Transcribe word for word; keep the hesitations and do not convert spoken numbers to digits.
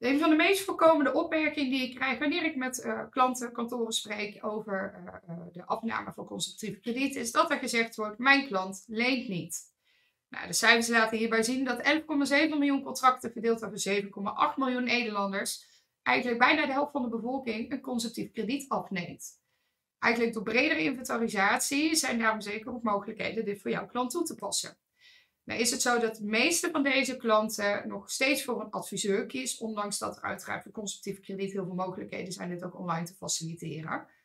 Een van de meest voorkomende opmerkingen die ik krijg wanneer ik met uh, klanten, kantoren spreek over uh, uh, de afname van consumptief krediet, is dat er gezegd wordt: mijn klant leent niet. Nou, de cijfers laten hierbij zien dat elf komma zeven miljoen contracten verdeeld over zeven komma acht miljoen Nederlanders, eigenlijk bijna de helft van de bevolking, een consumptief krediet afneemt. Eigenlijk door bredere inventarisatie zijn daarom zeker ook mogelijkheden dit voor jouw klant toe te passen. Nou is het zo dat de meeste van deze klanten nog steeds voor een adviseur kiest, ondanks dat er uiteraard voor consumptief krediet heel veel mogelijkheden zijn dit ook online te faciliteren.